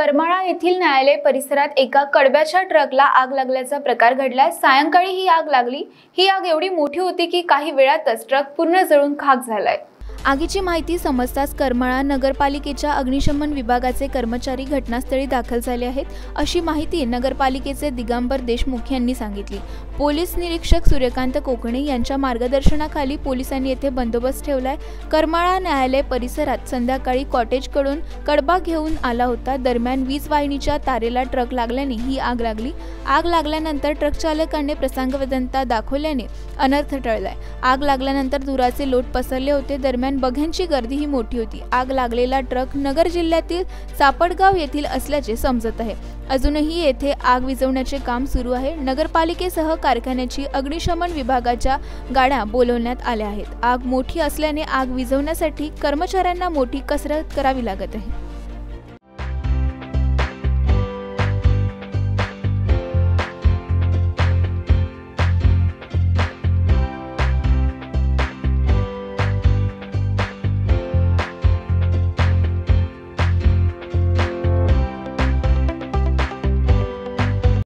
करमाळा येथील न्यायालय परिसरात एका कडब्याच्या ट्रकला आग लागल्याचा प्रकार घडलाय। सायंकाळी ही आग लागली। ही आग एवढी मोठी होती की काही वेळातच ट्रक पूर्ण जळून खाक झालाय। आगीची माहिती समजताच करमाळा नगरपालिकेच्या अग्निशमन विभागाचे कर्मचारी घटनास्थळी दाखल झाले आहेत, अशी माहिती नगरपालिकेचे दिगंबर देशमुख यांनी सांगितली। पोलीस निरीक्षक सूर्यकांत कोकणे यांच्या मार्गदर्शनाखाली पोलिसांनी येथे बंदोबस्त ठेवलाय। करमाळा न्यायालय परिसरात संध्याकाळी कॉटेजकडून कडबा घेऊन आला होता। दरम्यान वीज वाहिनीच्या तारेला ट्रक लागल्याने ही आग लागली। आग लागल्यानंतर ट्रक चालकाने प्रसंगवदनता दाखवल्याने अनर्थ टळलाय। आग लागल्यानंतर धुराचे लोट पसरले होते। दरम्यान बघ्यांची गर्दी ही मोठी होती। आग लागलेला ट्रक नगर जिल्ह्यातील सापडगाव येथील असल्याचे समजत आहे। अजूनही येथे आग विझवण्याचे काम सुरू आहे। नगरपालिकेसह कारखान्याची अग्निशमन विभागाच्या गाड्या बोलवण्यात आल्या आहेत। आग मोठी असल्याने आग विझवण्यासाठी कर्मचाऱ्यांना मोठी कसरत करावी लागत आहे।